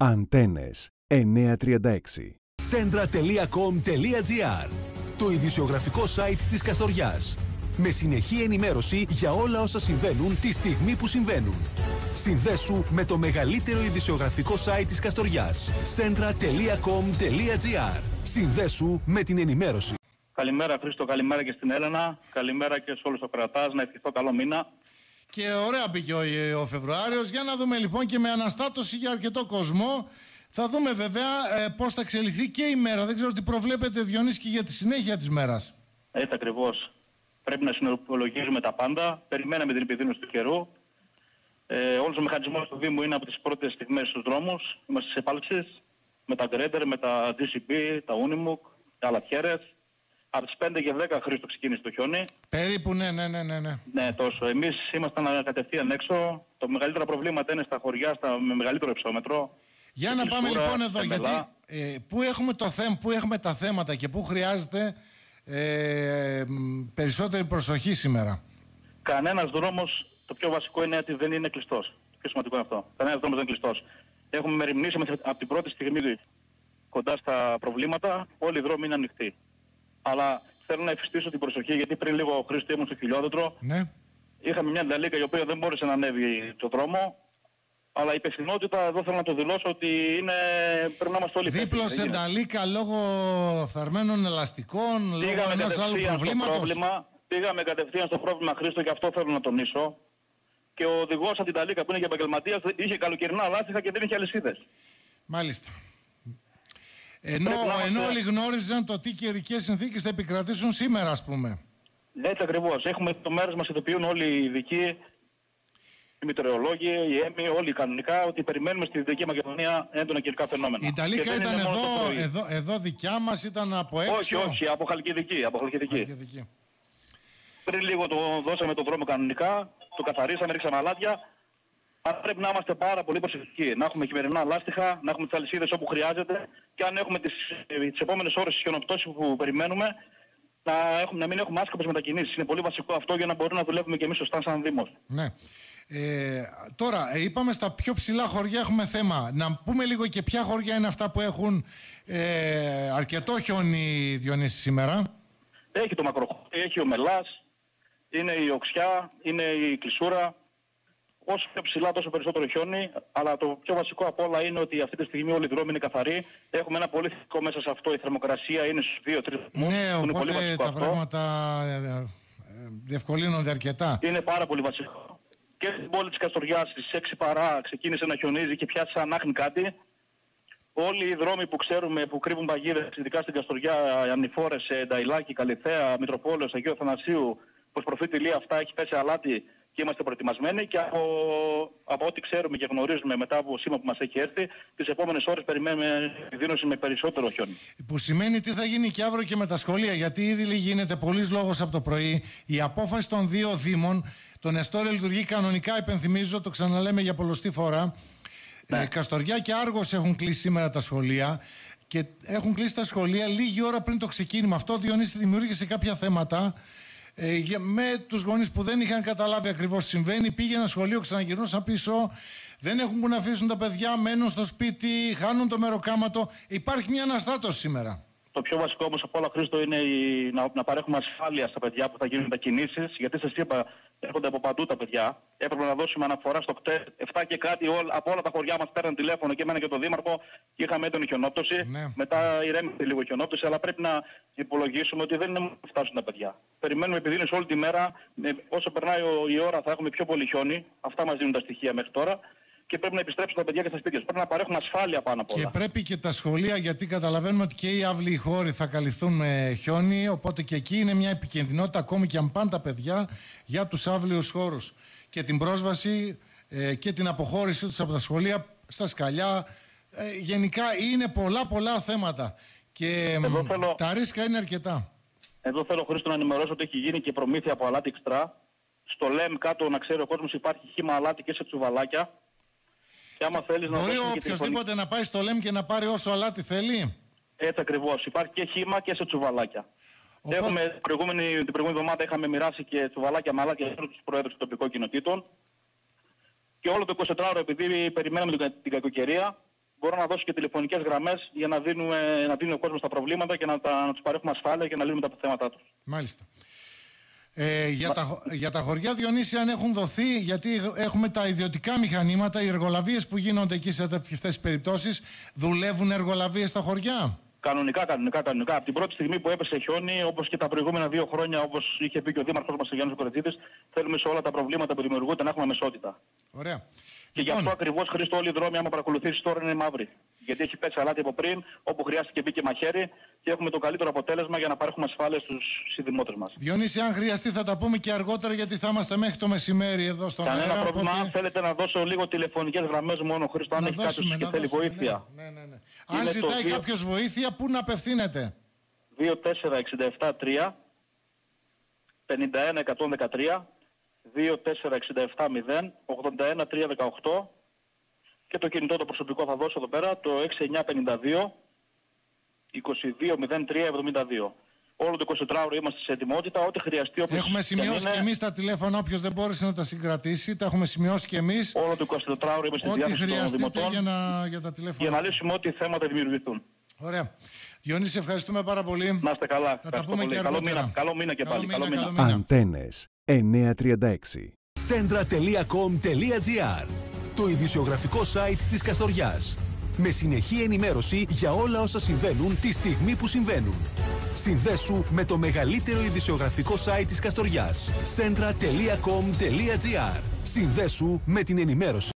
Αντένες 936. Centra.com.gr, το ειδησιογραφικό site της Καστοριάς. Με συνεχή ενημέρωση για όλα όσα συμβαίνουν τη στιγμή που συμβαίνουν. Συνδέσου με το μεγαλύτερο ειδησιογραφικό site της Καστοριάς. Centra.com.gr. Συνδέσου με την ενημέρωση. Καλημέρα Χρήστο, καλημέρα και στην Έλενα. Καλημέρα και σε όλους τους ακροατάς. Να ευχηθώ καλό μήνα. Και ωραία πήγε ο Φεβρουάριος. Για να δούμε λοιπόν και με αναστάτωση για αρκετό κόσμο. Θα δούμε βέβαια πώς θα εξελιχθεί και η μέρα. Δεν ξέρω τι προβλέπετε, Διονύση, και για τη συνέχεια της μέρας. Έτσι ακριβώς. Πρέπει να συνυπολογίζουμε τα πάντα. Περιμέναμε την επιδείνωση του καιρού. Όλος ο μηχανισμός του Δήμου είναι από τις πρώτες στιγμές στους δρόμους. Είμαστε σε επάλξεις με τα Γκρέντερ, με τα DCP, τα Unimog, τα Αλατιέρες. Από τις 5 και 10 Χρήστο ξεκίνησε το χιόνι. Περίπου, ναι. Ναι, τόσο. Εμείς ήμασταν κατευθείαν έξω. Το μεγαλύτερο προβλήματα είναι στα χωριά με μεγαλύτερο υψόμετρο. Για να πάμε λοιπόν εδώ, γιατί πού έχουμε τα θέματα και πού χρειάζεται περισσότερη προσοχή σήμερα. Κανένας δρόμος, το πιο βασικό είναι ότι δεν είναι κλειστός. Το πιο σημαντικό είναι αυτό. Κανένας δρόμος δεν είναι κλειστός. Έχουμε μεριμνήσει από την πρώτη στιγμή κοντά στα προβλήματα, όλοι οι δρόμοι είναι ανοιχτοί. Αλλά θέλω να εφιστήσω την προσοχή, γιατί πριν λίγο ο Χρήστο ήμουν στο χιλιόδετρο. Ναι. Είχαμε μια νταλίκα η οποία δεν μπόρεσε να ανέβει το δρόμο. Αλλά η υπευθυνότητα εδώ θέλω να το δηλώσω ότι πρέπει να είμαστε όλοι δίπλωσε νταλίκα λόγω φθαρμένων ελαστικών, λόγω ενός άλλου προβλήματος. Πήγαμε κατευθείαν στο πρόβλημα, Χρήστο, και αυτό θέλω να τονίσω. Και ο οδηγός από την νταλίκα που είναι για επαγγελματίας είχε καλοκαιρινά λάστιχα και δεν είχε αλυσίδες. Μάλιστα. Ενώ όλοι γνώριζαν το τι καιρικές συνθήκες θα επικρατήσουν σήμερα, ας πούμε. Έτσι ακριβώς. Έχουμε το μέρος μας, ειδοποιούν όλοι οι ειδικοί, οι μετεωρολόγοι, οι ΕΜΗ, όλοι κανονικά, ότι περιμένουμε στη Δυτική Μακεδονία έντονα καιρικά φαινόμενα. Η Ιταλίκα ήταν εδώ δικιά μας, ήταν από έξω. Όχι, από Χαλκιδική. Πριν λίγο το δώσαμε το δρόμο κανονικά, το καθαρίσαμε, ρίξαμε αλάτια. Αλλά πρέπει να είμαστε πάρα πολύ προσεκτικοί. Να έχουμε χειμερινά λάστιχα, να έχουμε τις αλυσίδες όπου χρειάζεται, και αν έχουμε τις επόμενες ώρες χιονοπτώσεις που περιμένουμε, να μην έχουμε άσκοπες μετακινήσεις. Είναι πολύ βασικό αυτό για να μπορούμε να δουλεύουμε και εμείς σωστά σαν Δήμος. Ναι. Τώρα, είπαμε στα πιο ψηλά χωριά έχουμε θέμα. Να πούμε λίγο και ποια χωριά είναι αυτά που έχουν αρκετό χιόνι, Διονύση, σήμερα. Έχει το Μακροχώρι, έχει ο Μελάς, είναι η Οξιά, είναι η Κλεισούρα. Όσο πιο ψηλά τόσο περισσότερο χιόνι, αλλά το πιο βασικό απ' όλα είναι ότι αυτή τη στιγμή όλοι οι δρόμοι είναι καθαροί. Έχουμε ένα πολύ θετικό μέσα σε αυτό, η θερμοκρασία είναι στους 2-3 βαθμούς. Ναι, οπότε τα πράγματα διευκολύνονται αρκετά. Είναι πάρα πολύ βασικό. Και στην πόλη της Καστοριάς στις 6 παρά ξεκίνησε να χιονίζει και πιάσει σαν άχνη κάτι. Όλοι οι δρόμοι που ξέρουμε που κρύβουν παγίδες, ειδικά στην Καστοριά, Ανηφόρες, Νταϊλάκη, Καλιθέα, Μητροπόλεως, Αγίου Αθανασίου, προς προφήτη Λία, αυτά έχει πέσει αλάτι και είμαστε προετοιμασμένοι, και από ό,τι ξέρουμε και γνωρίζουμε μετά από σήμα που μας έχει έρθει, τις επόμενες ώρες περιμένουμε επιδείνωση με περισσότερο χιόνι. Που σημαίνει τι θα γίνει και αύριο και με τα σχολεία, γιατί ήδη γίνεται πολλής λόγος από το πρωί. Η απόφαση των δύο Δήμων, το Νεστόριο λειτουργεί κανονικά, υπενθυμίζω, το ξαναλέμε για πολλοστή φορά. Ναι. Καστοριά και Άργος έχουν κλείσει σήμερα τα σχολεία, και έχουν κλείσει τα σχολεία λίγη ώρα πριν το ξεκίνημα. Αυτό, Διονύση, δημιούργησε κάποια θέματα. Με τους γονείς που δεν είχαν καταλάβει ακριβώς τι συμβαίνει, πήγαιναν σχολείο, ξαναγυρνούσαν πίσω, δεν έχουν που να αφήσουν τα παιδιά, μένουν στο σπίτι, χάνουν το μεροκάματο. Υπάρχει μια αναστάτωση σήμερα. Το πιο βασικό όμως από όλα, Χρήστο, είναι να παρέχουμε ασφάλεια στα παιδιά που θα γίνουν τα κινήσεις, γιατί σας είπα, έρχονται από παντού τα παιδιά. Έπρεπε να δώσουμε αναφορά στο ΚΤΕ. 7 και κάτι από όλα τα χωριά μας παίρνουν τηλέφωνο, και εμένα και τον Δήμαρχο, και είχαμε έντονη χιονόπτωση. Ναι. Μετά ηρέμησε λίγο χιονόπτωση, αλλά πρέπει να υπολογίσουμε ότι δεν είναι μόνο να φτάσουν τα παιδιά. Περιμένουμε επιδείνωση όλη τη μέρα. Όσο περνάει η ώρα θα έχουμε πιο πολύ χιόνι. Αυτά μας δίνουν τα στοιχεία μέχρι τώρα. Και πρέπει να επιστρέψουν τα παιδιά και στα σπίτια. Πρέπει να παρέχουμε ασφάλεια πάνω απ' όλα. Και πρέπει και τα σχολεία, γιατί καταλαβαίνουμε ότι και οι αύλιοι χώροι θα καλυφθούν με χιόνι. Οπότε και εκεί είναι μια επικινδυνότητα, ακόμη και αν πάνε τα παιδιά, για τους αύλιους χώρους. Και την πρόσβαση και την αποχώρησή τους από τα σχολεία στα σκαλιά. Γενικά είναι πολλά θέματα. Και τα ρίσκα είναι αρκετά. Εδώ θέλω, Χρήστο, να ενημερώσω ότι έχει γίνει και προμήθεια από αλάτι εξτρά. Στο ΛΕΜ κάτω, να ξέρει ο κόσμος, υπάρχει χύμα αλάτι και σε τσουβαλάκια. Και άμα θέλεις να μπορεί οποιοδήποτε να πάει στο ΛΕΜ και να πάρει όσο αλάτι θέλει. Έτσι ακριβώς. Υπάρχει και χύμα και σε τσουβαλάκια. Την προηγούμενη εβδομάδα είχαμε μοιράσει και τσουβαλάκια με αλάτια σε όλους τους προέδρους των τοπικών κοινοτήτων. Και όλο το 24ωρο, επειδή περιμέναμε την κακοκαιρία, μπορώ να δώσω και τηλεφωνικές γραμμές για να δίνει ο κόσμος τα προβλήματα και να τους παρέχουμε ασφάλεια και να λύνουμε τα θέματα τους. Μάλιστα. Για τα χωριά, Διονύση, αν έχουν δοθεί, γιατί έχουμε τα ιδιωτικά μηχανήματα, οι εργολαβίες που γίνονται εκεί σε αυτές τις περιπτώσεις, δουλεύουν εργολαβίες στα χωριά? Κανονικά. Από την πρώτη στιγμή που έπεσε χιόνι, όπως και τα προηγούμενα 2 χρόνια, όπως είχε πει και ο Δήμαρχος μας, ο Γιάννης Κορετζίδης, θέλουμε σε όλα τα προβλήματα που δημιουργούνται να έχουμε αμεσότητα. Ωραία. Και γι' αυτό ακριβώς, Χρήστο, όλοι οι δρόμοι, άμα παρακολουθήσεις τώρα, είναι μαύροι. Γιατί έχει πέσει αλάτι από πριν, όπου χρειάστηκε μπήκε μαχαίρι και έχουμε το καλύτερο αποτέλεσμα για να παρέχουμε ασφάλεια στους συνδημότες μας. Διονύση, αν χρειαστεί θα τα πούμε και αργότερα, γιατί θα είμαστε μέχρι το μεσημέρι εδώ στον αέρα. Κανένα πρόβλημα. Αν θέλετε να δώσω λίγο τηλεφωνικές γραμμές μόνο, Χρήστο, αν έχει κάποιος και θέλει βοήθεια. Ναι. Αν ζητάει κάποιος βοήθεια, πού να απευθύνεται? 24673 51113 24670 81318 και το κινητό το προσωπικό θα δώσω εδώ πέρα, το 6952 220372. Όλο το 24ωρο είμαστε σε ετοιμότητα, ό,τι χρειαστεί. Έχουμε σημειώσει και εμείς τα τηλέφωνα, όποιος δεν μπόρεσε να τα συγκρατήσει, τα έχουμε σημειώσει και εμείς. Όλο το 24ωρο είμαστε στη διάθεση των δημοτών για τα τηλέφωνα. Για να λύσουμε ό,τι θέματα δημιουργηθούν. Ωραία. Διονύση, ευχαριστούμε πάρα πολύ. Να είστε καλά. Θα τα πούμε και αργότερα. Καλό μήνα και πάλι. Αντένες 936. Centra.com.gr, το ειδησιογραφικό site της Καστοριάς. Με συνεχή ενημέρωση για όλα όσα συμβαίνουν τη στιγμή που συμβαίνουν. Συνδέσου με το μεγαλύτερο ειδησιογραφικό site της Καστοριάς. Centra.com.gr. Συνδέσου με την ενημέρωση.